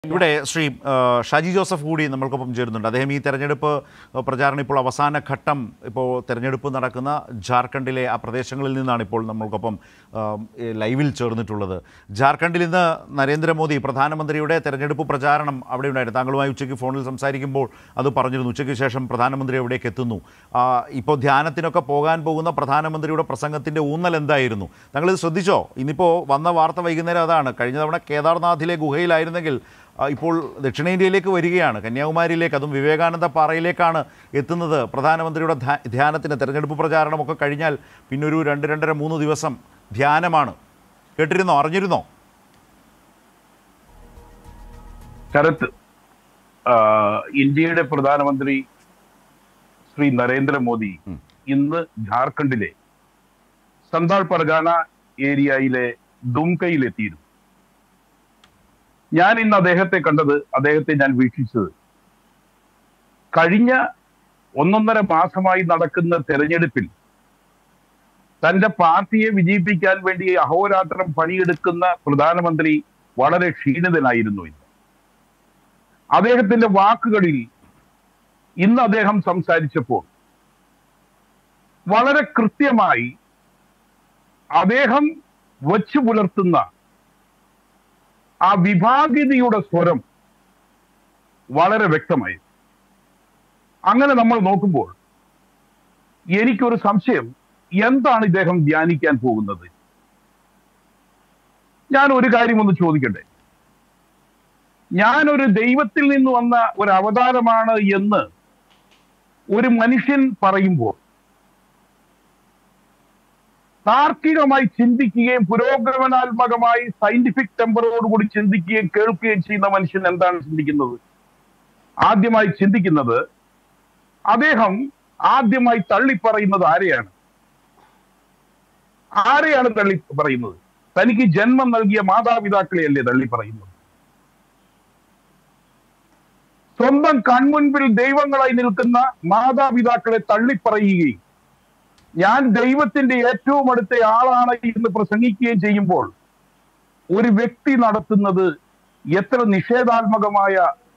ഇവിടെ ശ്രീ ഷാജി ജോസഫ് കൂടി നമ്മൾക്കൊപ്പം ചേരുന്നുണ്ട്. അദ്ദേഹം ഈ തെരഞ്ഞെടുപ്പ് പ്രചാരണം ഇപ്പോൾ അവസാന ഘട്ടം, ഇപ്പോൾ തെരഞ്ഞെടുപ്പ് നടക്കുന്ന ജാർഖണ്ഡിലെ ആ പ്രദേശങ്ങളിൽ നിന്നാണ് ഇപ്പോൾ നമ്മൾക്കൊപ്പം ലൈവിൽ ചേർന്നിട്ടുള്ളത്. ജാർഖണ്ഡിൽ ഇന്ന് നരേന്ദ്രമോദി പ്രധാനമന്ത്രിയുടെ തെരഞ്ഞെടുപ്പ് പ്രചാരണം അവിടെ ഉണ്ടായിരുന്നു. താങ്കളുമായി ഉച്ചയ്ക്ക് ഫോണിൽ സംസാരിക്കുമ്പോൾ അത് പറഞ്ഞിരുന്നു. ഉച്ചയ്ക്ക് ശേഷം പ്രധാനമന്ത്രി എവിടേക്ക് എത്തുന്നു, ഇപ്പോൾ ധ്യാനത്തിനൊക്കെ പോകാൻ പോകുന്ന പ്രധാനമന്ത്രിയുടെ പ്രസംഗത്തിൻ്റെ ഊന്നൽ എന്തായിരുന്നു? താങ്കളിത് ശ്രദ്ധിച്ചോ? ഇന്നിപ്പോൾ വന്ന വാർത്ത വൈകുന്നേരം അതാണ്. കഴിഞ്ഞ തവണ കേദാർനാഥിലെ ഗുഹയിലായിരുന്നെങ്കിൽ ഇപ്പോൾ ദക്ഷിണേന്ത്യയിലേക്ക് വരികയാണ്, കന്യാകുമാരിയിലേക്ക്, അതും വിവേകാനന്ദ പാറയിലേക്കാണ് എത്തുന്നത്. പ്രധാനമന്ത്രിയുടെ ധ്യാനത്തിന് തെരഞ്ഞെടുപ്പ് പ്രചാരണമൊക്കെ കഴിഞ്ഞാൽ പിന്നെ ഒരു 2-2.5-3 ദിവസം ധ്യാനമാണ്. കേട്ടിരുന്നോ, അറിഞ്ഞിരുന്നോ? ശരത്ത്, ഇന്ത്യയുടെ പ്രധാനമന്ത്രി ശ്രീ നരേന്ദ്രമോദി ഇന്ന് ജാർഖണ്ഡിലെ സന്താൾ പർഗാന ഏരിയയിലെ ദുംകയിലെത്തിയിരുന്നു. ഞാൻ ഇന്ന് അദ്ദേഹത്തെ കണ്ടത്, അദ്ദേഹത്തെ ഞാൻ വീക്ഷിച്ചത്, കഴിഞ്ഞ 1.5 മാസമായി നടക്കുന്ന തെരഞ്ഞെടുപ്പിൽ തന്റെ പാർട്ടിയെ വിജയിപ്പിക്കാൻ വേണ്ടി അഹോരാത്രം പണിയെടുക്കുന്ന പ്രധാനമന്ത്രി വളരെ ക്ഷീണിതനായിരുന്നു. ഇന്ന് അദ്ദേഹത്തിന്റെ വാക്കുകളിൽ ഇന്ന് അദ്ദേഹം സംസാരിച്ചപ്പോൾ വളരെ കൃത്യമായി അദ്ദേഹം വച്ചു പുലർത്തുന്ന ആ വിഭാഗീയതയുടെ സ്വരം വളരെ വ്യക്തമായി. അങ്ങനെ നമ്മൾ നോക്കുമ്പോൾ എനിക്കൊരു സംശയം, എന്താണ് ഇദ്ദേഹം ധ്യാനിക്കാൻ പോകുന്നത്? ഞാൻ ഒരു കാര്യം ഒന്ന് ചോദിക്കട്ടെ. ഞാനൊരു ദൈവത്തിൽ നിന്ന് വന്ന ഒരു അവതാരമാണ് എന്ന് ഒരു മനുഷ്യൻ പറയുമ്പോൾ താർക്കികമായി ചിന്തിക്കുകയും പുരോഗമനാത്മകമായി സയന്റിഫിക് ടെമ്പറോടുകൂടി ചിന്തിക്കുകയും കേൾക്കുകയും ചെയ്യുന്ന മനുഷ്യൻ എന്താണ് ചിന്തിക്കുന്നത്? ആദ്യമായി ചിന്തിക്കുന്നത്, അദ്ദേഹം ആദ്യമായി തള്ളിപ്പറയുന്നത് ആരെയാണ്? തള്ളി പറയുന്നത്? തനിക്ക് ജന്മം നൽകിയ മാതാപിതാക്കളെയല്ലേ തള്ളിപ്പറയുന്നത്? സ്വന്തം കൺമുൻപിൽ ദൈവങ്ങളായി നിൽക്കുന്ന മാതാപിതാക്കളെ തള്ളിപ്പറയുകയും ഞാൻ ദൈവത്തിന്റെ ഏറ്റവും അടുത്ത ആളാണ് എന്ന് പ്രസംഗിക്കുകയും ചെയ്യുമ്പോൾ ഒരു വ്യക്തി നടത്തുന്നത് എത്ര നിഷേധാത്മകമായ,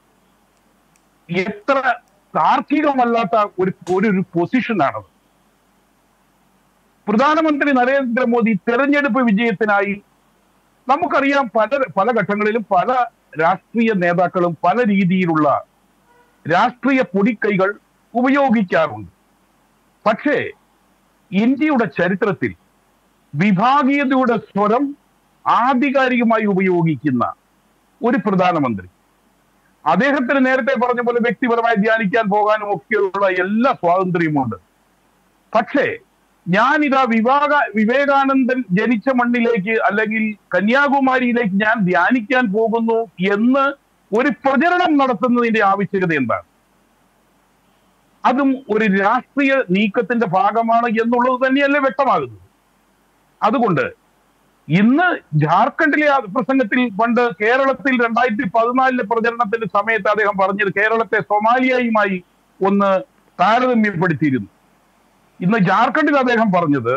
എത്ര താർക്കികമല്ലാത്ത ഒരു പൊസിഷനാണത്. പ്രധാനമന്ത്രി നരേന്ദ്രമോദി തെരഞ്ഞെടുപ്പ് വിജയത്തിനായി, നമുക്കറിയാം, പല ഘട്ടങ്ങളിലും പല രാഷ്ട്രീയ നേതാക്കളും പല രീതിയിലുള്ള രാഷ്ട്രീയ പൊടിക്കൈകൾ ഉപയോഗിക്കാറുണ്ട്. പക്ഷേ ഇന്ത്യയുടെ ചരിത്രത്തിൽ വിഭാഗീയതയുടെ സ്വരം ആധികാരികമായി ഉപയോഗിക്കുന്ന ഒരു പ്രധാനമന്ത്രി, അദ്ദേഹത്തിന് നേരത്തെ പറഞ്ഞ പോലെ വ്യക്തിപരമായി ധ്യാനിക്കാൻ പോകാനും ഒക്കെയുള്ള എല്ലാ സ്വാതന്ത്ര്യമുണ്ട്. പക്ഷേ ഞാനിതാ വിവേകാനന്ദൻ ജനിച്ച മണ്ണിലേക്ക് അല്ലെങ്കിൽ കന്യാകുമാരിയിലേക്ക് ഞാൻ ധ്യാനിക്കാൻ പോകുന്നു എന്ന് ഒരു പ്രചരണം നടത്തുന്നതിന്റെ ആവശ്യകത എന്താണ്? അതും ഒരു രാഷ്ട്രീയ നീക്കത്തിന്റെ ഭാഗമാണ് എന്നുള്ളത് തന്നെയല്ലേ വ്യക്തമാകുന്നത്. അതുകൊണ്ട് ഇന്ന് ജാർഖണ്ഡിലെ പ്രസംഗത്തിൽ, പണ്ട് കേരളത്തിൽ 2014 പ്രചരണത്തിന്റെ സമയത്ത് അദ്ദേഹം പറഞ്ഞത് കേരളത്തെ സൊമാലിയയുമായി ഒന്ന് താരതമ്യപ്പെടുത്തിയിരുന്നു. ഇന്ന് ജാർഖണ്ഡിൽ അദ്ദേഹം പറഞ്ഞത്,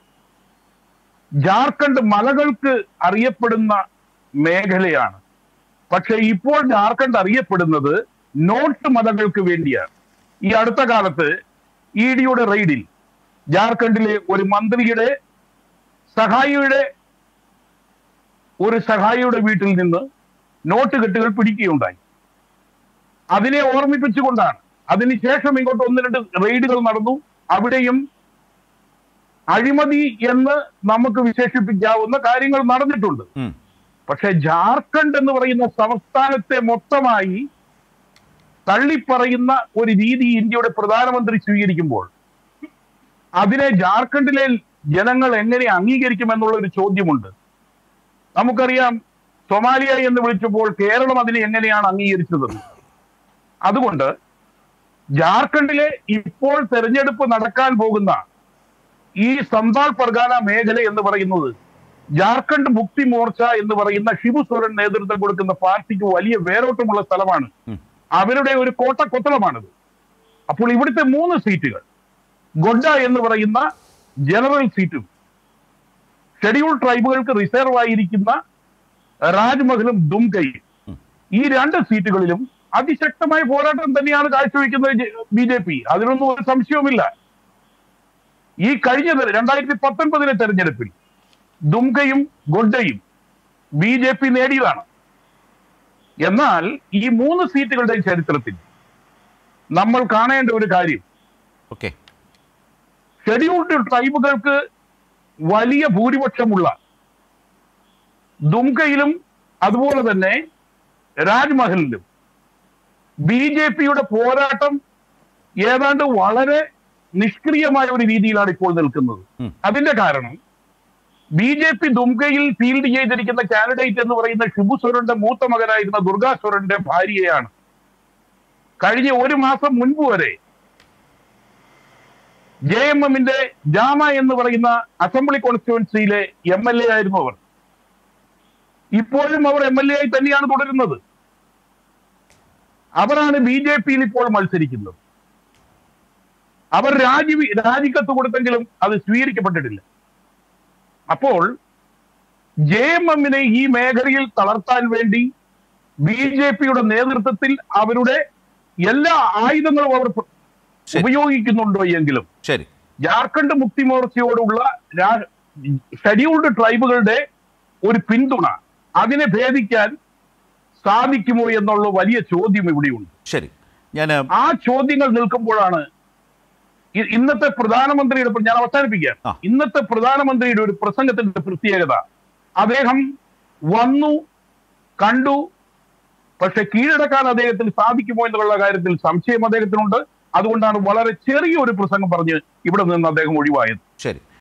ജാർഖണ്ഡ് മലകൾക്ക് അറിയപ്പെടുന്ന മേഖലയാണ്, പക്ഷെ ഇപ്പോൾ ജാർഖണ്ഡ് അറിയപ്പെടുന്നത് നോട്ട് മലകൾക്ക് വേണ്ടിയാണ്. ഈ അടുത്ത കാലത്ത് ED റെയ്ഡിൽ ജാർഖണ്ഡിലെ ഒരു മന്ത്രിയുടെ സഹായിയുടെ വീട്ടിൽ നിന്ന് നോട്ട് കെട്ടുകൾ പിടിക്കുകയുണ്ടായി. അതിനെ ഓർമ്മിപ്പിച്ചുകൊണ്ടാണ് അതിനുശേഷം ഇങ്ങോട്ട് 1-2 റെയ്ഡുകൾ നടന്നു. അവിടെയും അഴിമതി എന്ന് നമുക്ക് വിശേഷിപ്പിക്കാവുന്ന കാര്യങ്ങൾ നടന്നിട്ടുണ്ട്. പക്ഷെ ജാർഖണ്ഡ് എന്ന് പറയുന്ന സംസ്ഥാനത്തെ മൊത്തമായി തള്ളിപ്പറയുന്ന ഒരു രീതി ഇന്ത്യയുടെ പ്രധാനമന്ത്രി സ്വീകരിക്കുമ്പോൾ അതിനെ ജാർഖണ്ഡിലെ ജനങ്ങൾ എങ്ങനെ അംഗീകരിക്കുമെന്നുള്ള ഒരു ചോദ്യമുണ്ട്. നമുക്കറിയാം, സൊമാലിയ എന്ന് വിളിച്ചപ്പോൾ കേരളം അതിനെ എങ്ങനെയാണ് അംഗീകരിച്ചത്. അതുകൊണ്ട് ജാർഖണ്ഡിലെ ഇപ്പോൾ തെരഞ്ഞെടുപ്പ് നടക്കാൻ പോകുന്ന ഈ സന്താൾ പർഗാന മേഖല എന്ന് പറയുന്നത് ജാർഖണ്ഡ് മുക്തി മോർച്ച എന്ന് പറയുന്ന ഷിബു സോറൻ നേതൃത്വം കൊടുക്കുന്ന പാർട്ടിക്ക് വലിയ വേരോട്ടമുള്ള സ്ഥലമാണ്. അവരുടെ ഒരു കോട്ടക്കൊത്തളമാണിത്. അപ്പോൾ ഇവിടുത്തെ 3 സീറ്റുകൾ, ഗൊഡ എന്ന് പറയുന്ന ജനറൽ സീറ്റും ഷെഡ്യൂൾ ട്രൈബുകൾക്ക് റിസർവ് ആയിരിക്കുന്ന രാജ്മഹലും ദുംകയും, ഈ 2 സീറ്റുകളിലും അതിശക്തമായ പോരാട്ടം തന്നെയാണ് കാഴ്ചവെക്കുന്നത് BJP. അതിലൊന്നും ഒരു സംശയവുമില്ല. ഈ കഴിഞ്ഞ 2019 തെരഞ്ഞെടുപ്പിൽ ദുംകയും ഗൊഡ്ഡയും BJP നേടിയതാണ്. എന്നാൽ ഈ 3 സീറ്റുകളുടെ ചരിത്രത്തിൽ നമ്മൾ കാണേണ്ട ഒരു കാര്യം, ഷെഡ്യൂൾഡ് ട്രൈബുകൾക്ക് വലിയ ഭൂരിപക്ഷമുള്ള ദുംകയിലും അതുപോലെ തന്നെ രാജ്മഹലിലും BJPയുടെ പോരാട്ടം ഏതാണ്ട് വളരെ നിഷ്ക്രിയമായ ഒരു രീതിയിലാണ് ഇപ്പോൾ നിൽക്കുന്നത്. അതിന്റെ കാരണം BJP ദുംകയിൽ ഫീൽഡ് ചെയ്തിരിക്കുന്ന കാൻഡിഡേറ്റ് എന്ന് പറയുന്ന ഷിബു സോറന്റെ മൂത്ത മകനായിരുന്ന ദുർഗാ സോറന്റെ ഭാര്യയാണ്. കഴിഞ്ഞ 1 മാസം മുൻപ് വരെ JMMന്റെ ജാമ എന്ന് പറയുന്ന അസംബ്ലി കോൺസ്റ്റിറ്റ്യുവൻസിയിലെ MLA ആയിരുന്നു അവർ. ഇപ്പോഴും അവർ MLA ആയി തന്നെയാണ് തുടരുന്നത്. അവരാണ് BJPയിൽ ഇപ്പോൾ മത്സരിക്കുന്നത്. അവർ രാജിക്കത്ത് കൊടുത്തെങ്കിലും അത് സ്വീകരിക്കപ്പെട്ടിട്ടില്ല. അപ്പോൾ JMMനെ ഈ മേഖലയിൽ തളർത്താൻ വേണ്ടി BJPയുടെ നേതൃത്വത്തിൽ അവരുടെ എല്ലാ ആയുധങ്ങളും അവർ ഉപയോഗിക്കുന്നുണ്ടോ എങ്കിലും ജാർഖണ്ഡ് മുക്തി മോർച്ചയോടുള്ള ഷെഡ്യൂൾഡ് ട്രൈബുകളുടെ ഒരു പിന്തുണ അതിനെ ഭേദിക്കാൻ സാധിക്കുമോ എന്നുള്ള വലിയ ചോദ്യം ഇവിടെയുണ്ട്. ആ ചോദ്യങ്ങൾ നിൽക്കുമ്പോഴാണ് ഇന്നത്തെ പ്രധാനമന്ത്രിയുടെ, ഞാൻ അവസാനിപ്പിക്കാം, ഇന്നത്തെ പ്രധാനമന്ത്രിയുടെ ഒരു പ്രസംഗത്തിന്റെ പ്രത്യേകത. അദ്ദേഹം വന്നു കണ്ടു, പക്ഷെ കീഴടക്കാൻ അദ്ദേഹത്തിന് സാധിക്കുമോ എന്നുള്ള കാര്യത്തിൽ സംശയം അദ്ദേഹത്തിനുണ്ട്. അതുകൊണ്ടാണ് വളരെ ചെറിയൊരു പ്രസംഗം പറഞ്ഞ് ഇവിടെ നിന്ന് അദ്ദേഹം ഒഴിവായത്.